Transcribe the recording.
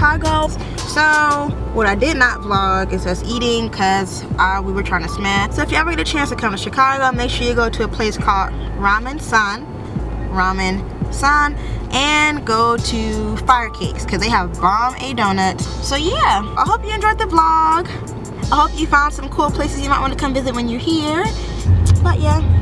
Chicago. So what I did not vlog is us eating because we were trying to smash. So if you ever get a chance to come to Chicago, make sure you go to a place called Ramen San, and go to Fire Cakes because they have bomb A donuts. So yeah, I hope you enjoyed the vlog. I hope you found some cool places you might want to come visit when you're here. But yeah.